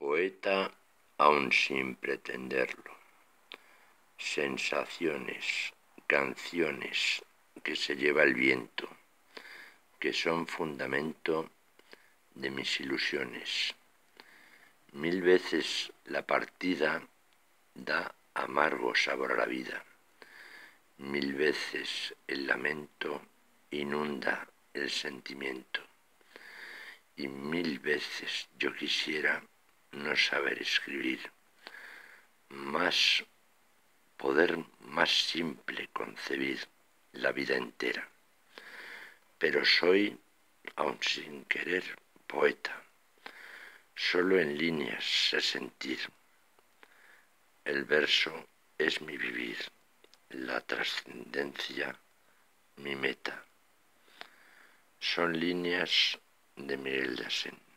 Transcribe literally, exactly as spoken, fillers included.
Poeta aún sin pretenderlo. Sensaciones, canciones que se lleva el viento, que son fundamento de mis ilusiones. Mil veces la partida da amargo sabor a la vida. Mil veces el lamento inunda el sentimiento. Y mil veces yo quisiera no saber escribir, más poder más simple concebir la vida entera. Pero soy, aun sin querer, poeta. Solo en líneas sé sentir. El verso es mi vivir, la trascendencia mi meta. Son líneas de Miguel de Asens.